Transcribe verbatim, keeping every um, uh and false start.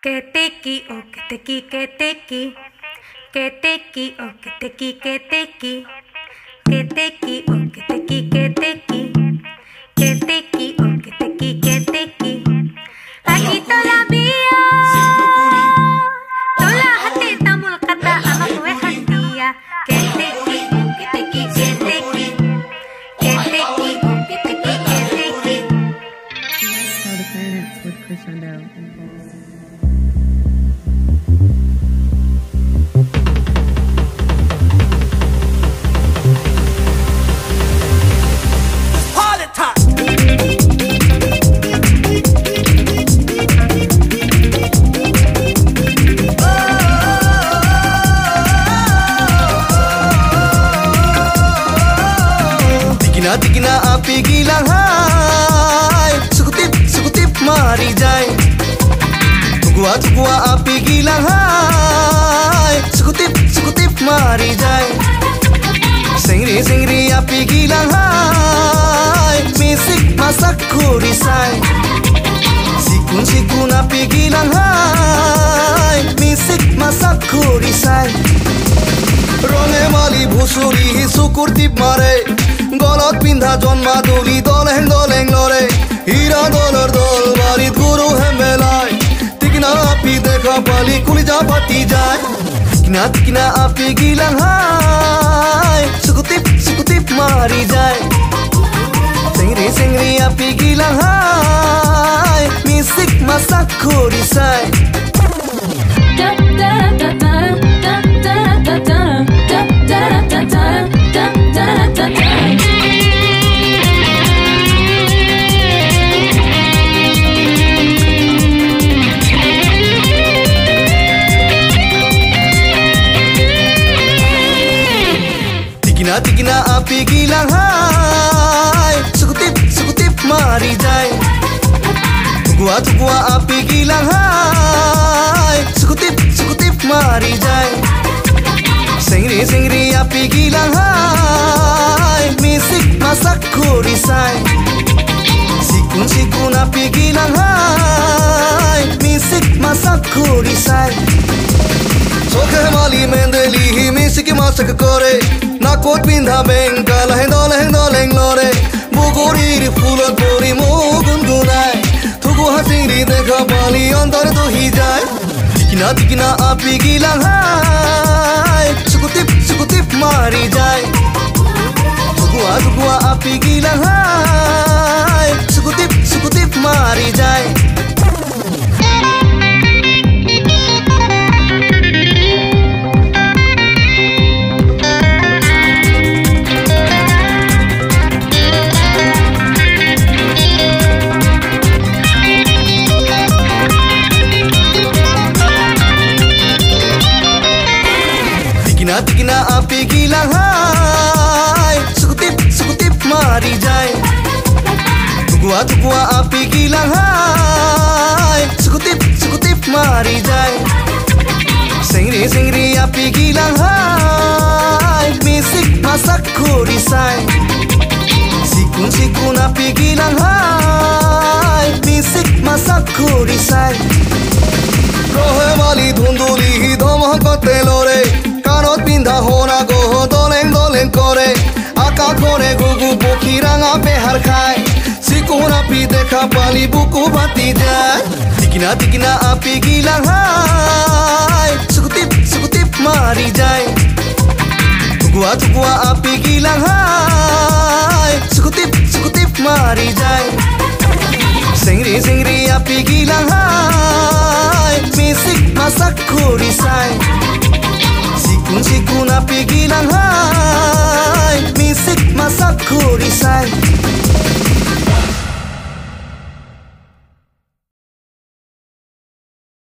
कहते की ओ कहते की कहते की कहते की ओ कहते की कहते की कहते की ओ कहते की कहते की कहते की ओ कहते की कहते की lagi tola bio tola hati tamul kata anak gue hatiya कहते की ओ कहते की कहते की कहते की ओ कहते की कहते की. How to finance with Chris Rundell and Paul. Tikina api gilang hai Sukutip, sukutip mari jai Tugua, tugua api gilang hai Sukutip, sukutip mari jai Sengri, sengri api gilang hai Misik masak kurisai Sikun, sikun api gilang hai Misik masak kurisai Ronge mali bhusuri sukur tip mare গলত পিন্ধা জন্মা দলি দলেং দলেং লরে হীরা দলর দল বাড়িত গরু হেমেলাই তিকিনা আপি দেখা পালি কুলিজা ফাটি যায় তিকিনা তিকিনা আপি গিলাং হাই সুকুতিপ সুকুতিপ মারি যায় সেংরি সেংরি আপি গিলাং হাই মিউজিক মাসাক করিসাই Tikina tikina api gilang hai Sukutip sukutip mari jai Tugua tugua api gilang hai Sukutip sukutip mari jai Sengri sengri api gilang hai Misik masak kurisai Sikun sikun api gilang hai Misik masak kurisai Soke mali mendeli misik masak kore Nakot pindah bengka laheng doleng doleng lore Buguri fulat bori mogun gunai Tugu hasingri dekha bali antar to hijai Tikina tikina api gilang hai Sukutip sukutip mari jai Tugua tugua api gilang hai Sukutip sukutip mari jai Tikina tikina api gilang hai Sukutip sukutip mari jai Tugua tugua api gilang hai Sukutip sukutip mari jai Sengri sengri api gilang hai Misik masak kurisai Sikun sikun api gilang hai Misik masak kurisai Rohe mali dhunduli dhamakatte lore Kanot pindah hona goho doleng doleng kore Aka kore gugu bokhi ranga behar khai Sikun api dekha pali buku bati jai Tikina tikina api gilang hai Sukutip sukutip mari jai Tugua tugua api gilang hai Sukutip sukutip mari jai Sengri sengri api gilang hai Misik masak kurisai Sikun sikun api gilang hai